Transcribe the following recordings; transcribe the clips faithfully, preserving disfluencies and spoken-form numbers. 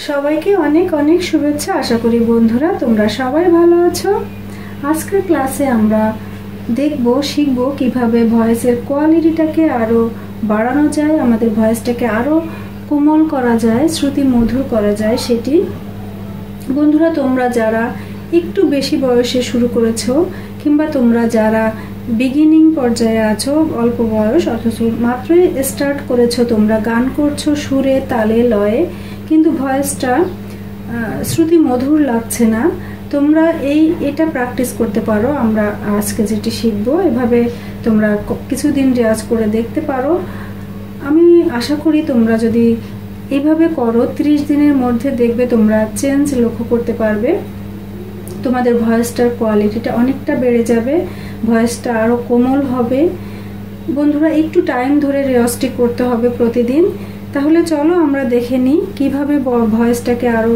সবাইকে অনেক অনেক শুভেচ্ছা। আশা করি বন্ধুরা তোমরা সবাই ভালো আছো। আজকের ক্লাসে আমরা দেখব শিখব কিভাবে ভয়েসের কোয়ালিটিটাকে আরো বাড়ানো যায়, আমাদের ভয়েসটাকে আরো কোমল করা যায়, শ্রুতি মধুর করা যায়। সেটি বন্ধুরা তোমরা যারা একটু বেশি বয়সে শুরু করেছো কিংবা তোমরা যারা বিগিনিং পর্যায়ে আছো, অল্প বয়স অথচ মাত্রই স্টার্ট করেছো, তোমরা গান করছো সুরে তালে লয়ে কিন্তু ভয়েসটা শ্রুতি মধুর লাগছে না, তোমরা এই এটা প্র্যাকটিস করতে পারো। আমরা আজকে যেটি শিখবো এভাবে তোমরা কিছুদিন রেয়াজ করে দেখতে পারো। আমি আশা করি তোমরা যদি এইভাবে করো ত্রিশ দিনের মধ্যে দেখবে তোমরা চেঞ্জ লক্ষ্য করতে পারবে। তোমাদের ভয়েসটার কোয়ালিটিটা অনেকটা বেড়ে যাবে, ভয়েসটা আরও কোমল হবে। বন্ধুরা একটু টাইম ধরে রেওয়াজটি করতে হবে প্রতিদিন। তাহলে চলো আমরা দেখে নিই কীভাবে ভয়েসটাকে আরও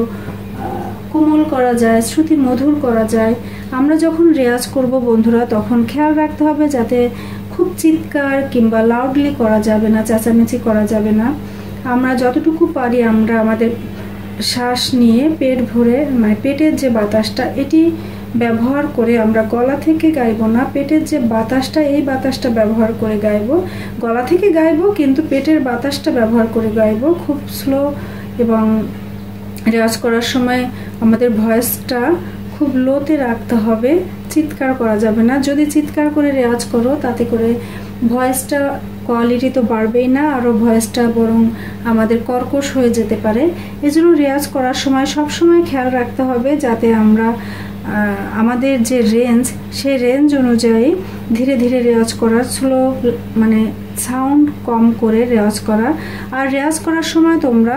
কোমল করা যায়, শ্রুতি মধুর করা যায়। আমরা যখন রেয়াজ করব বন্ধুরা তখন খেয়াল রাখতে হবে যাতে খুব চিৎকার কিংবা লাউডলি করা যাবে না, চেঁচামেচি করা যাবে না। আমরা যতটুকু পারি আমরা আমাদের শ্বাস নিয়ে পেট ভরে, মানে পেটের যে বাতাসটা এটি ব্যবহার করে আমরা গলা থেকে গাইবো না, পেটের যে বাতাসটা এই বাতাসটা ব্যবহার করে গাইবো। গলা থেকে গাইবো কিন্তু পেটের বাতাসটা ব্যবহার করে গাইবো। খুব স্লো এবং রেওয়াজ করার সময় আমাদের ভয়েসটা খুব লোতে রাখতে হবে, চিৎকার করা যাবে না। যদি চিৎকার করে রেওয়াজ করো তাতে করে ভয়েসটা কোয়ালিটি তো বাড়বেই না, আরও ভয়েসটা বরং আমাদের কর্কশ হয়ে যেতে পারে। এজন্য রেওয়াজ করার সময় সব সময় খেয়াল রাখতে হবে যাতে আমরা আমাদের যে রেঞ্জ সেই রেঞ্জ অনুযায়ী ধীরে ধীরে রেওয়াজ করা, স্লো মানে সাউন্ড কম করে রেওয়াজ করা। আর রেওয়াজ করার সময় তোমরা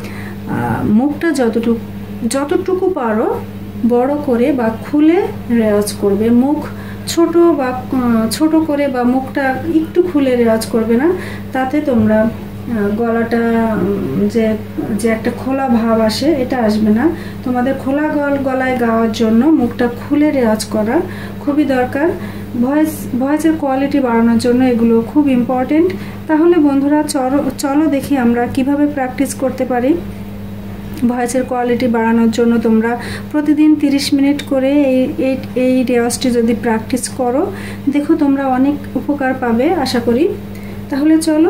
মুখটা যতটুকু যতটুকু পারো বড় করে বা খুলে রেওয়াজ করবে। মুখ ছোট বা ছোট করে বা মুখটা একটু খুলে রেওয়াজ করবে না, তাতে তোমরা গলাটা যে যে একটা খোলা ভাব আসে এটা আসবে না। তোমাদের খোলা গল গলায় গাওয়ার জন্য মুখটা খুলে রেওয়াজ করা খুবই দরকার। ভয়েস ভয়েসের কোয়ালিটি বাড়ানোর জন্য এগুলো খুব ইম্পর্টেন্ট। তাহলে বন্ধুরা চলো চলো দেখি আমরা কিভাবে প্র্যাকটিস করতে পারি। ভয়েসের কোয়ালিটি বাড়ানোর জন্য তোমরা প্রতিদিন তিরিশ মিনিট করে এই এই এই রেওয়াজটি যদি প্র্যাকটিস করো দেখো তোমরা অনেক উপকার পাবে আশা করি। তাহলে চলো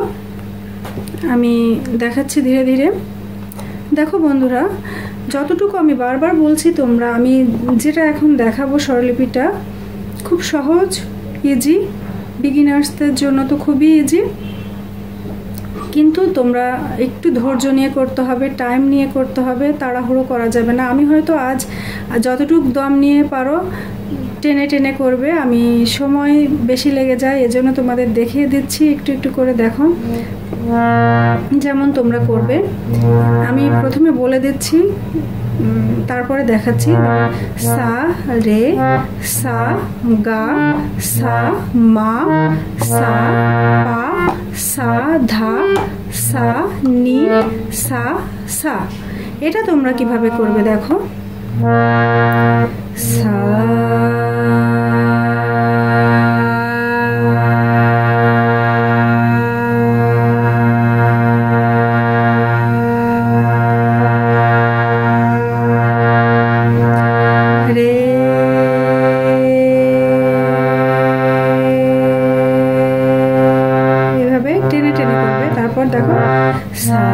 আমি দেখাচ্ছি ধীরে ধীরে। দেখো বন্ধুরা যতটুকু আমি বারবার বলছি তোমরা, আমি যেটা এখন দেখাবো স্বরলিপিটা খুব সহজ, ইজি, বিগিনার্সদের জন্য তো খুবই ইজি, কিন্তু তোমরা একটু ধৈর্য নিয়ে করতে হবে, টাইম নিয়ে করতে হবে, তাড়াহুড়ো করা যাবে না। আমি হয়তো আজ যতটুকু দম নিয়ে পারো টেনে টেনে করবে, আমি সময় বেশি লেগে যায় এজন্য তোমাদের দেখিয়ে দিচ্ছি, একটু একটু করে দেখো যেমন তোমরা করবে। আমি প্রথমে বলে দিচ্ছি তারপরে দেখাচ্ছি। সা রে, সা গা, সা মা, সা পা, সা ধা, সা নি, সা সা। এটা তোমরা কিভাবে করবে দেখো। সা দেখো সা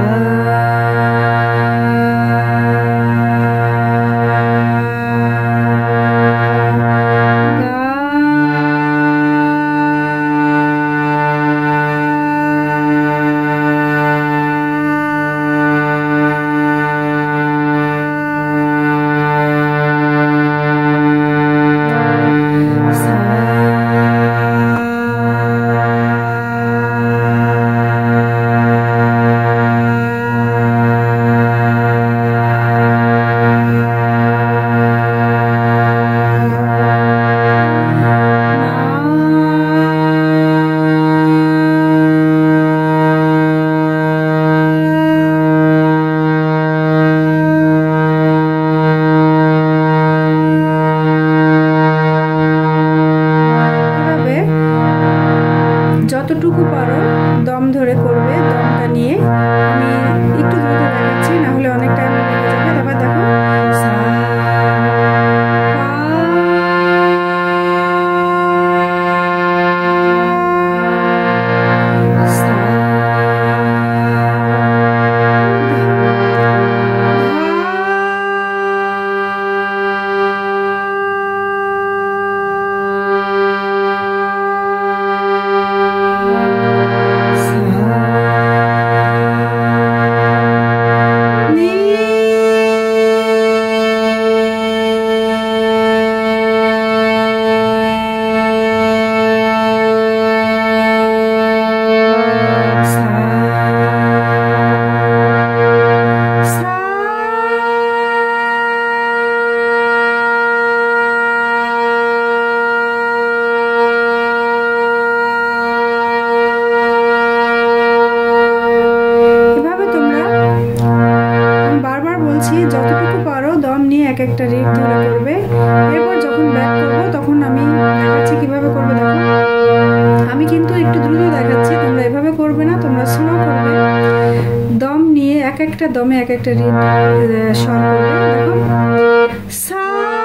এক একটা রিড ধরে করবে। এরপর যখন ব্যাক করবো তখন আমি দেখাচ্ছি কিভাবে করবে। দেখো আমি কিন্তু একটু দ্রুত দেখাচ্ছি, তোমরা এভাবে করবে না, তোমরা স্লো করবে। দম নিয়ে এক একটা দমে এক একটা রিড স্বর করবে। দেখো সা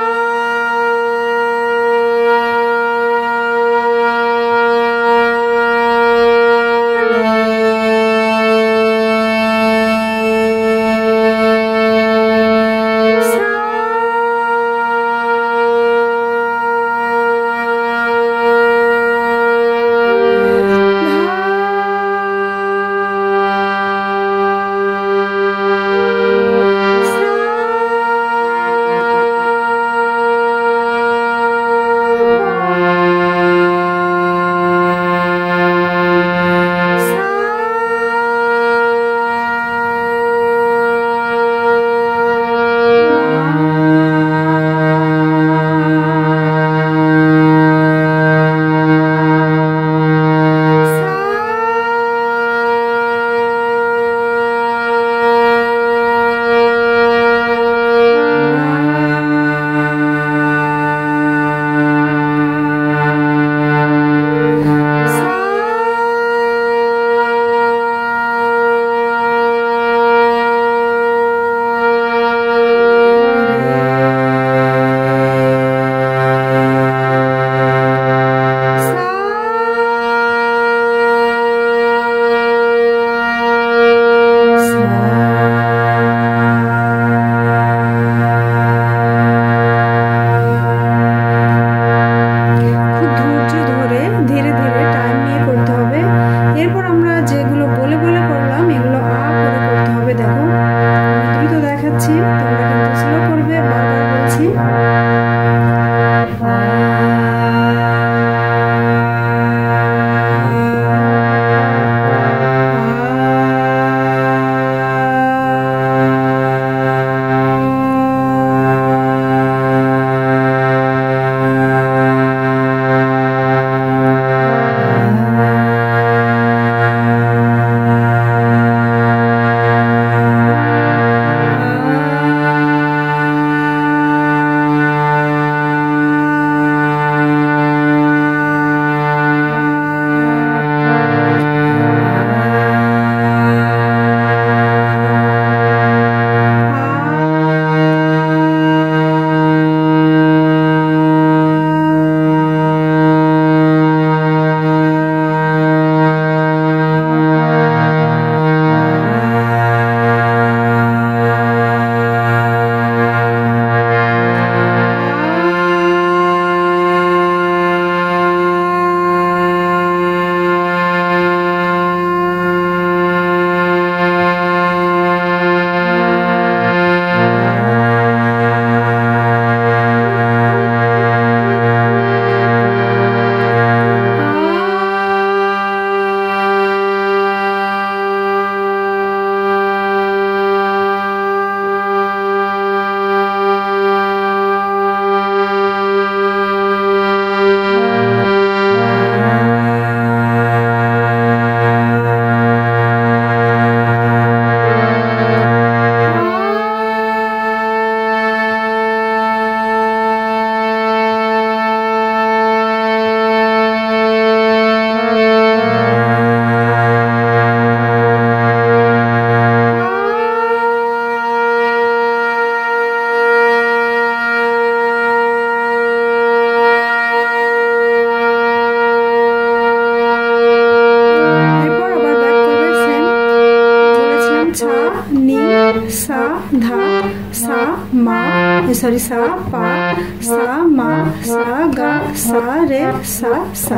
सा धा सा मा सॉरी सा पा सा मा सा गा सा रे सा सा।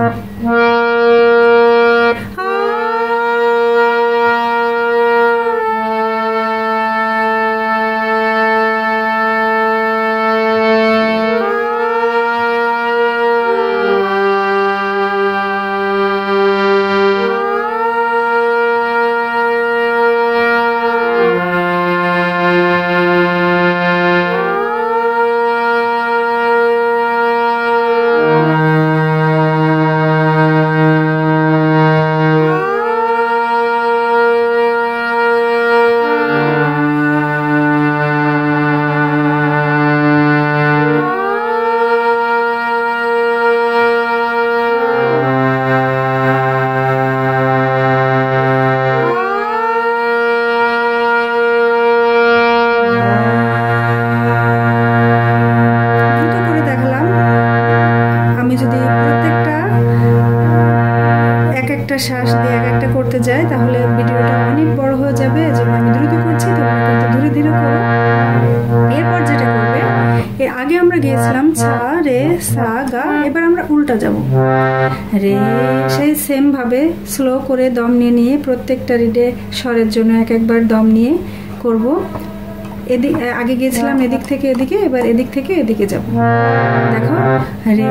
একটা শ্বাস দিয়ে এক একটা করতে যাই তাহলে ভিডিওটা অনেক বড় হয়ে যাবে, এজন্য আমি দ্রুত করছি, তোমরা কিন্তু ধীরে ধীরে করো। এরপর যেটা করবে, এর আগে আমরা গিয়েছিলাম ছা রে সা গা, এবার আমরা উল্টা যাব রে, সেই সেম ভাবে স্লো করে দম নিয়ে নিয়ে প্রত্যেকটা রিডে স্বরের জন্য এক একবার দম নিয়ে করব। এদিক আগে গিয়েছিলাম এদিক থেকে এদিকে, এবার এদিক থেকে এদিকে যাব। দেখো রে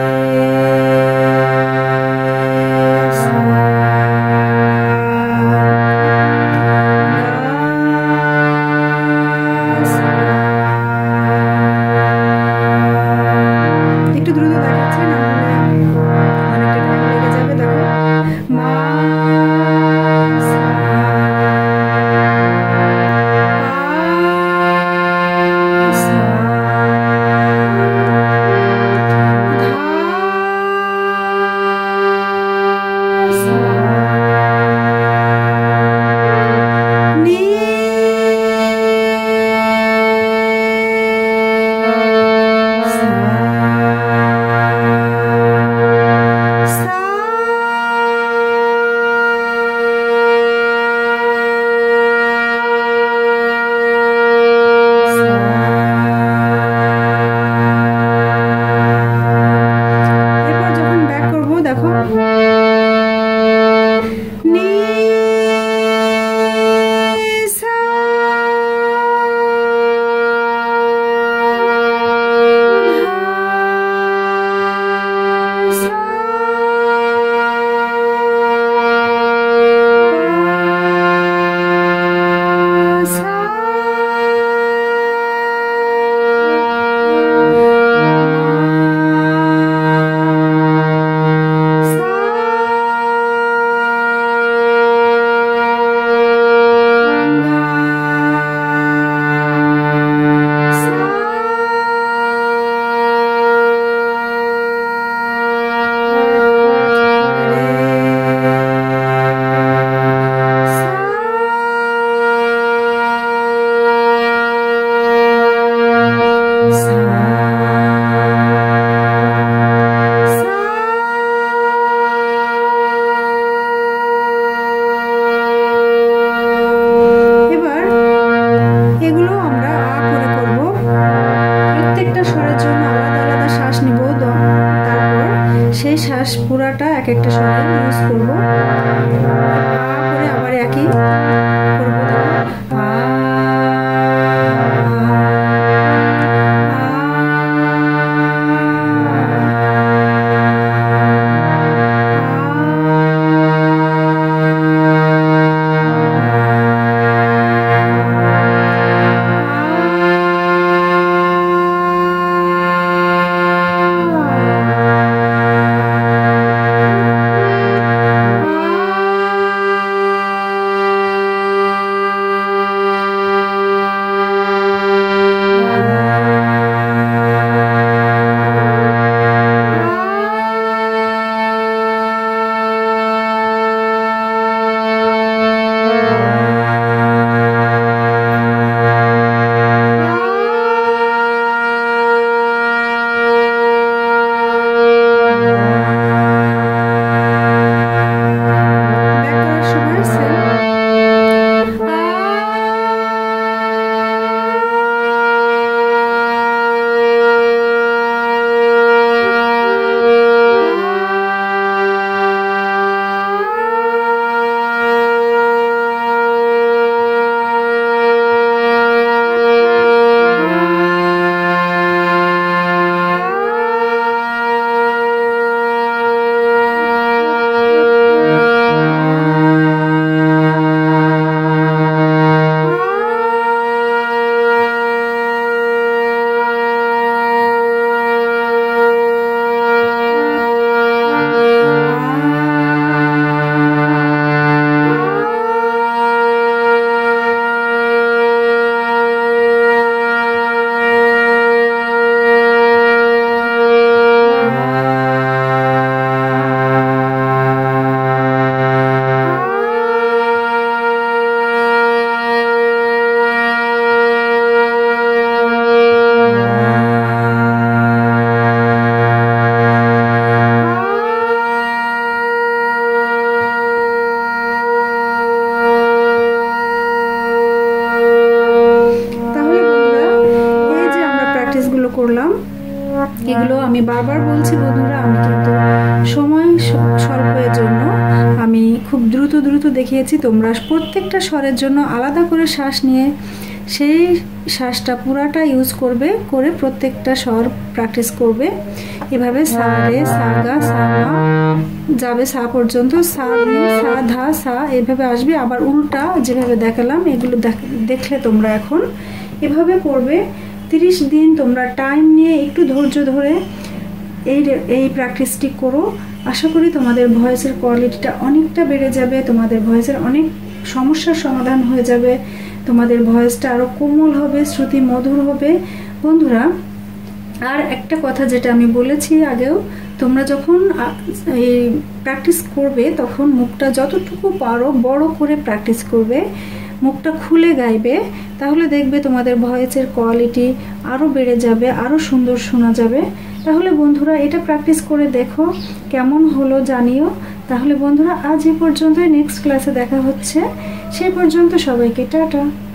একটু দ্রুত দেখাচ্ছে, না অনেকটা টাইম লেগে যাবে। দেখো মা সেই শ্বাস পুরাটা এক একটা স্বরে ইউজ করবো। করে আবার একই করবো, দেখো আ এগুলো আমি বারবার বলছি বন্ধুরা, আমি কিন্তু সময় স্বল্পের জন্য আমি খুব দ্রুত দ্রুত দেখিয়েছি। তোমরা প্রত্যেকটা স্বরের জন্য আলাদা করে শ্বাস নিয়ে সেই শ্বাসটা পুরাটা ইউজ করবে, করে প্রত্যেকটা স্বর প্র্যাকটিস করবে। এভাবে সা রে সা গা সা মা যাবে সা পর্যন্ত, সা নি সা ধা সা এভাবে আসবে। আবার উল্টা যেভাবে দেখালাম এগুলো দেখলে তোমরা এখন এভাবে করবে। তিরিশ দিন তোমরা টাইম নিয়ে একটু ধৈর্য ধরে এই এই প্র্যাকটিসটি করো। আশা করি তোমাদের ভয়েসের কোয়ালিটিটা অনেকটা বেড়ে যাবে, তোমাদের ভয়েসের অনেক সমস্যার সমাধান হয়ে যাবে, তোমাদের ভয়েসটা আরও কোমল হবে, শ্রুতি মধুর হবে। বন্ধুরা আর একটা কথা যেটা আমি বলেছি আগেও, তোমরা যখন এই প্র্যাকটিস করবে তখন মুখটা যতটুকু পারো বড় করে প্র্যাকটিস করবে, মুখটা খুলে গাইবে, তাহলে দেখবে তোমাদের ভয়েসের কোয়ালিটি আরও বেড়ে যাবে, আরও সুন্দর শোনা যাবে। তাহলে বন্ধুরা এটা প্র্যাকটিস করে দেখো কেমন হলো জানিও। তাহলে বন্ধুরা আজ এই পর্যন্তই, নেক্সট ক্লাসে দেখা হচ্ছে, সেই পর্যন্ত সবাইকে টাটা।